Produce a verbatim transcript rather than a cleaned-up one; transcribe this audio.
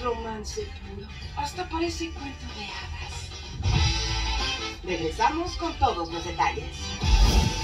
romance puro. Hasta parece cuento de hadas. Regresamos con todos los detalles.